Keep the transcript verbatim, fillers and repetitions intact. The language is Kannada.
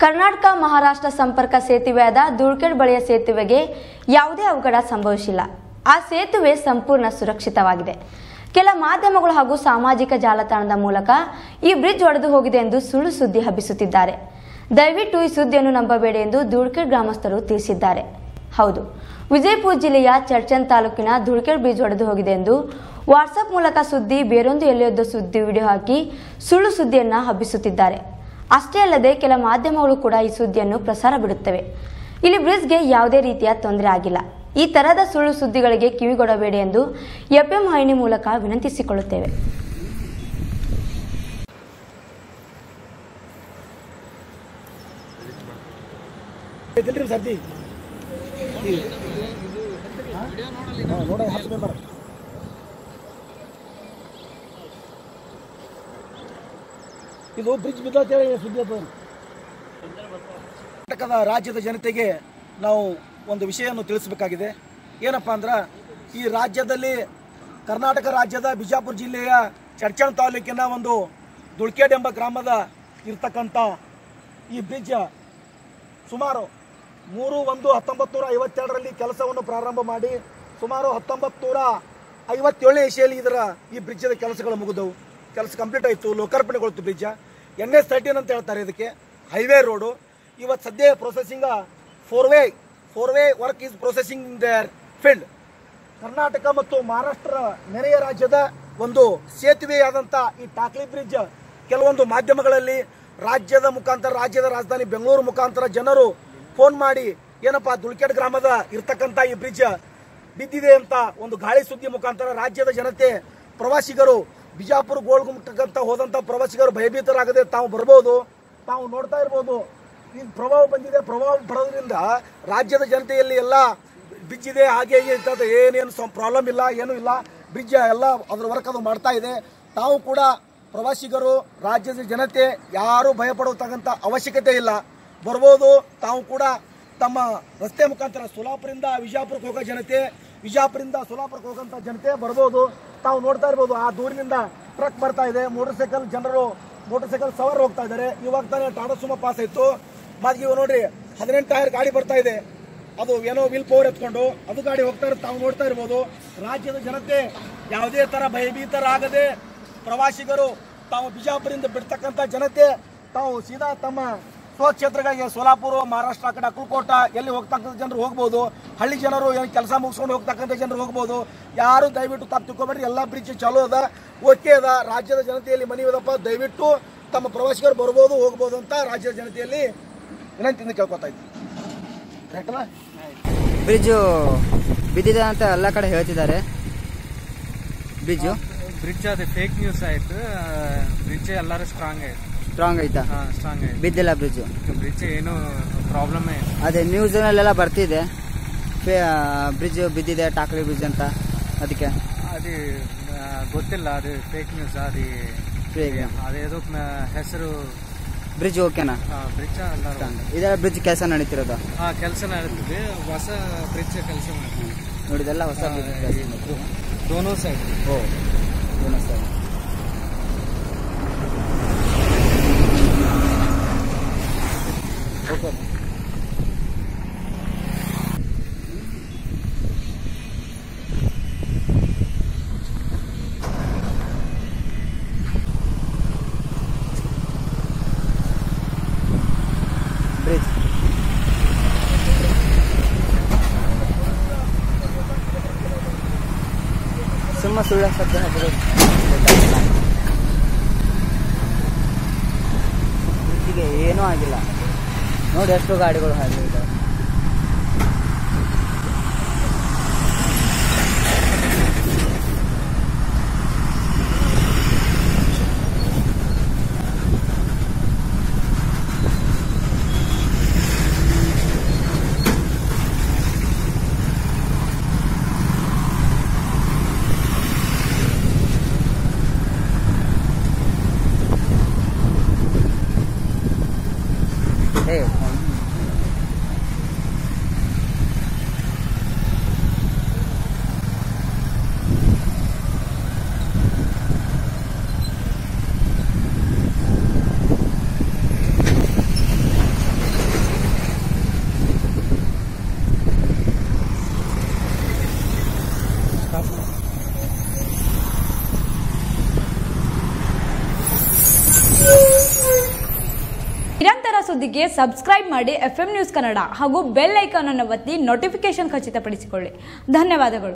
ಕರ್ನಾಟಕ ಮಹಾರಾಷ್ಟ್ರ ಸಂಪರ್ಕ ಸೇತುವೆಯಾದ ಧೂಳ್ಖೇಡ್ ಬಳಿಯ ಸೇತುವೆಗೆ ಯಾವುದೇ ಅವಘಡ ಸಂಭವಿಸಿಲ್ಲ. ಆ ಸೇತುವೆ ಸಂಪೂರ್ಣ ಸುರಕ್ಷಿತವಾಗಿದೆ. ಕೆಲ ಮಾಧ್ಯಮಗಳು ಹಾಗೂ ಸಾಮಾಜಿಕ ಜಾಲತಾಣದ ಮೂಲಕ ಈ ಬ್ರಿಡ್ಜ್ ಒಡೆದು ಹೋಗಿದೆ ಎಂದು ಸುಳ್ಳು ಸುದ್ದಿ ಹಬ್ಬಿಸುತ್ತಿದ್ದಾರೆ. ದಯವಿಟ್ಟು ಈ ಸುದ್ದಿಯನ್ನು ನಂಬಬೇಡಿ ಎಂದು ಧೂಳ್ಖೇಡ್ ಗ್ರಾಮಸ್ಥರು ತಿಳಿಸಿದ್ದಾರೆ. ಹೌದು, ವಿಜಯಪುರ ಜಿಲ್ಲೆಯ ಚರ್ಚನ್ ತಾಲೂಕಿನ ಧೂಳ್ಖೇಡ್ ಬ್ರಿಡ್ಜ್ ಒಡೆದು ಹೋಗಿದೆ ಎಂದು ವಾಟ್ಸ್ಆಪ್ ಮೂಲಕ ಸುದ್ದಿ ಬೇರೊಂದು ಎಲ್ಲಿಯೊಂದು ಸುದ್ದಿ ವಿಡಿಯೋ ಹಾಕಿ ಸುಳ್ಳು ಸುದ್ದಿಯನ್ನು ಹಬ್ಬಿಸುತ್ತಿದ್ದಾರೆ. ಅಷ್ಟೇ ಅಲ್ಲದೆ ಕೆಲ ಮಾಧ್ಯಮಗಳು ಕೂಡ ಈ ಸುದ್ದಿಯನ್ನು ಪ್ರಸಾರ ಬಿಡುತ್ತವೆ. ಇಲ್ಲಿ ಬ್ರಿಡ್ಜ್ಗೆ ಯಾವುದೇ ರೀತಿಯ ತೊಂದರೆ ಆಗಿಲ್ಲ. ಈ ತರಹದ ಸುಳ್ಳು ಸುದ್ದಿಗಳಿಗೆ ಕಿವಿಗೊಡಬೇಡಿ ಎಂದು ಎಫ್ಎಂ ವಾಹಿನಿ ಮೂಲಕ ವಿನಂತಿಸಿಕೊಳ್ಳುತ್ತೇವೆ. ಇದು ಬ್ರಿಡ್ಜ್ ಬಿದ್ದೇಳಿ ಸುದ್ದಿ ಕರ್ನಾಟಕದ ರಾಜ್ಯದ ಜನತೆಗೆ ನಾವು ಒಂದು ವಿಷಯವನ್ನು ತಿಳಿಸಬೇಕಾಗಿದೆ. ಏನಪ್ಪಾ ಅಂದ್ರೆ, ಈ ರಾಜ್ಯದಲ್ಲಿ ಕರ್ನಾಟಕ ರಾಜ್ಯದ ಬಿಜಾಪುರ ಜಿಲ್ಲೆಯ ಚರ್ಚನ್ ತಾಲೂಕಿನ ಒಂದು ಧೂಳ್ಖೇಡ್ ಎಂಬ ಗ್ರಾಮದ ಇರ್ತಕ್ಕಂಥ ಈ ಬ್ರಿಡ್ಜ್ ಸುಮಾರು ಮೂರು ಒಂದು ಹತ್ತೊಂಬತ್ತು ನೂರ ಐವತ್ತೆರಡರಲ್ಲಿ ಕೆಲಸವನ್ನು ಪ್ರಾರಂಭ ಮಾಡಿ ಸುಮಾರು ಹತ್ತೊಂಬತ್ತು ನೂರ ಐವತ್ತೇಳನೇ ಇಸೆಯಲ್ಲಿ ಇದರ ಈ ಬ್ರಿಡ್ಜದ ಕೆಲಸಗಳು ಮುಗಿದವು. ಕೆಲಸ ಕಂಪ್ಲೀಟ್ ಆಯಿತು, ಲೋಕಾರ್ಪಣೆಗೊಳ್ತು ಬ್ರಿಡ್ಜ್. ಎನ್ ಎಸ್ ತರ್ಟೀನ್ ಅಂತ ಹೇಳ್ತಾರೆ ಇದಕ್ಕೆ, ಹೈವೇ ರೋಡು. ಇವತ್ತು ಸದ್ಯ processing four way four way work is processing in there field. Karnataka ಮತ್ತು ಮಹಾರಾಷ್ಟ್ರ ನೆರೆಯ ರಾಜ್ಯದ ಒಂದು ಸೇತುವೆಯಾದಂಥ ಈ ಟಾಕ್ಲಿ ಬ್ರಿಡ್ಜ್ ಕೆಲವೊಂದು ಮಾಧ್ಯಮಗಳಲ್ಲಿ ರಾಜ್ಯದ ಮುಖಾಂತರ, ರಾಜ್ಯದ ರಾಜಧಾನಿ ಬೆಂಗಳೂರು ಮುಖಾಂತರ ಜನರು ಫೋನ್ ಮಾಡಿ ಏನಪ್ಪಾ ಧೂಳ್ಖೇಡ್ ಗ್ರಾಮದ ಇರ್ತಕ್ಕಂಥ ಈ ಬ್ರಿಡ್ಜ್ ಬಿದ್ದಿದೆ ಅಂತ ಒಂದು ಗಾಳಿ ಸುದ್ದಿ ಮುಖಾಂತರ ರಾಜ್ಯದ ಜನತೆ, ಪ್ರವಾಸಿಗರು, ಬಿಜಾಪುರ ಗೋಳ್ಗುಮಟ್ಟಕ್ಕಂತ ಹೋದಂತ ಪ್ರವಾಸಿಗರು ಭಯಭೀತರಾಗದೆ ತಾವು ಬರ್ಬೋದು. ತಾವು ನೋಡ್ತಾ ಇರ್ಬೋದು, ಈಗ ಪ್ರಭಾವ ಬಂದಿದೆ. ಪ್ರಭಾವ ಪಡೋದ್ರಿಂದ ರಾಜ್ಯದ ಜನತೆಯಲ್ಲಿ ಎಲ್ಲ ಬ್ರಿಡ್ಜ್ ಇದೆ, ಹಾಗೆ ಹೀಗೆ ಏನೇನು ಪ್ರಾಬ್ಲಮ್ ಇಲ್ಲ, ಏನೂ ಇಲ್ಲ. ಬ್ರಿಡ್ಜ್ ಎಲ್ಲ ಅದ್ರ ವರ್ಕ್ ಅದು ಮಾಡ್ತಾ ಇದೆ. ತಾವು ಕೂಡ ಪ್ರವಾಸಿಗರು, ರಾಜ್ಯದ ಜನತೆ ಯಾರು ಭಯಪಡತಕ್ಕಂಥ ಅವಶ್ಯಕತೆ ಇಲ್ಲ, ಬರ್ಬೋದು. ತಾವು ಕೂಡ ತಮ್ಮ ರಸ್ತೆ ಮುಖಾಂತರ ಸೋಲಾಪುರದಿಂದ ವಿಜಯಪುರಕ್ಕೆ ಹೋಗೋ ಜನತೆ, ವಿಜಯಪುರದಿಂದ ಸೋಲಾಪುರಕ್ಕೆ ಹೋಗೋಂಥ ಜನತೆ ಬರ್ಬೋದು. ತಾವು ನೋಡ್ತಾ ಇರ್ಬೋದು, ಆ ದೂರಿನಿಂದ ಟ್ರಕ್ ಬರ್ತಾ ಇದೆ, ಮೋಟರ್ ಸೈಕಲ್ ಜನರು ಮೋಟರ್ ಸೈಕಲ್ ಸವಾರ ಹೋಗ್ತಾ ಇದ್ದಾರೆ. ಇವಾಗ ತಾನೇ ಟಾಟಾ ಸುಮೋ ಪಾಸ್ ಆಯ್ತು, ಮತ್ತೆ ಇವಾಗ ನೋಡ್ರಿ ಹದಿನೆಂಟು ಟೈರ್ ಗಾಡಿ ಬರ್ತಾ ಇದೆ, ಅದು ಏನೋ ವಿಲ್ ಪವರ್ ಎತ್ಕೊಂಡು ಅದು ಗಾಡಿ ಹೋಗ್ತಾ ಇರೋದು ತಾವು ನೋಡ್ತಾ ಇರ್ಬೋದು. ರಾಜ್ಯದ ಜನತೆ ಯಾವುದೇ ತರ ಭಯಭೀತರಾಗದೆ, ಪ್ರವಾಸಿಗರು ತಾವು ಬಿಜಾಪುರದಿಂದ ಬಿಡ್ತಕ್ಕಂಥ ಜನತೆ ತಾವು ಸೀದಾ ತಮ್ಮ ಸ್ವಕ್ಷೇತ್ರಗಳಿಗೆ ಸೋಲಾಪುರ, ಮಹಾರಾಷ್ಟ್ರ ಕಡೆ ಅಕ್ಕಲಕೋಟ ಎಲ್ಲಿ ಹೋಗ್ತಕ್ಕಂಥ ಜನರು ಹೋಗ್ಬೋದು. ಹಳ್ಳಿ ಜನರು ಏನು ಕೆಲಸ ಮುಗಿಸ್ಕೊಂಡು ಹೋಗ್ತಕ್ಕಂಥ ಜನರು ಹೋಗ್ಬೋದು. ಯಾರು ದಯವಿಟ್ಟು ತಪ್ಪು ತಿಳ್ಕೊಬೇಡ್ರಿ. ಎಲ್ಲ ಬ್ರಿಡ್ಜ್ ಚಾಲೂ ಅದ, ಓಕೆ ಅದ. ರಾಜ್ಯದ ಜನತೆಯಲ್ಲಿ ಮನವಿ ಅದಪ್ಪ, ದಯವಿಟ್ಟು ತಮ್ಮ ಪ್ರವಾಸಿಗರು ಬರ್ಬೋದು, ಹೋಗ್ಬೋದು ಅಂತ ರಾಜ್ಯದ ಜನತೆಯಲ್ಲಿ ವಿನಂತಿಯಿಂದ ಕೇಳ್ಕೊತಾ ಇದ್ವಿ. ಕರೆಕ್ಟಲ್ಲ? ಬ್ರಿಡ್ಜು ಬಿದ್ದಿದೆ ಅಂತ ಎಲ್ಲ ಕಡೆ ಹೇಳ್ತಿದ್ದಾರೆ. ಬ್ರಿಡ್ಜು ಬ್ರಿಡ್ಜ್ ಅದು ಫೇಕ್ ನ್ಯೂಸ್ ಆಯ್ತು. ಬ್ರಿಡ್ಜ್ ಎಲ್ಲರೂ ಸ್ಟ್ರಾಂಗ್ ಆಯ್ತು. ಸ್ಟ್ರಾಂಗ್ ಐತಾ? ಸ್ಟ್ರಾಂಗ್ ಆಯ್ತು. ಬಿದ್ದಿಲ್ಲ ಬ್ರಿಡ್ಜ್. ಬ್ರಿಡ್ಜ್ ಏನು ಪ್ರಾಬ್ಲಮ್ ಇಲ್ಲ. ಅದೇ ನ್ಯೂಸ್ನಲ್ಲೆಲ್ಲ ಬರ್ತಿದೆ, ಬ್ರಿಡ್ಜ್ ಬಿದ್ದಿದೆ, ಟಾಕ್ಲಿ ಬ್ರಿಡ್ಜ್ ಅಂತ. ಅದಕ್ಕೆ ಅದು ಗೊತ್ತಿಲ್ಲ, ಅದು ಫೇಕ್ ನ್ಯೂಸ್. ಅದು ಅದೇದೋ ಹೆಸರು ಬ್ರಿಡ್ಜ್ ಓಕೆನಾ? ಬ್ರಿಡ್ಜ್ ಎಲ್ಲ ಇದೆಲ್ಲ ಬ್ರಿಡ್ಜ್ ಕೆಲಸ ನಡೀತಿರೋದು? ಹಾ, ಕೆಲಸ ನಡೀತಿದೆ. ಹೊಸ ಬ್ರಿಡ್ಜ್ ಕೆಲಸ ಮಾಡ್ತೀವಿ ನೋಡಿದೆಲ್ಲ ಹೊಸ ಬ್ರಿಡ್ಜ್. ದೋನೋ ಸೈಡ್. ಓ, ದೋನೋ ಸೈಡ್. ಓಕೆ. ಬ್ರಿಡ್ಜ್ ಸುಮ್ಮ ಸುಳ್ಳ ಸತ್ಯ ಹಾಕಿದ್ರು. ಬ್ರಿಡ್ಜಿಗೆ ಏನೂ ಆಗಿಲ್ಲ. ನೋಡಿ ಎಷ್ಟು ಗಾಡಿಗಳು ಹಾಗೆ. ಸುದ್ದಿಗೆ ಸಬ್ಸ್ಕ್ರೈಬ್ ಮಾಡಿ ಎಫ್ ಎಂ ನ್ಯೂಸ್ ಕನ್ನಡ ಹಾಗೂ ಬೆಲ್ ಐಕಾನ್ ಅನ್ನು ಒತ್ತಿ ನೋಟಿಫಿಕೇಶನ್ ಖಚಿತಪಡಿಸಿಕೊಳ್ಳಿ. ಧನ್ಯವಾದಗಳು.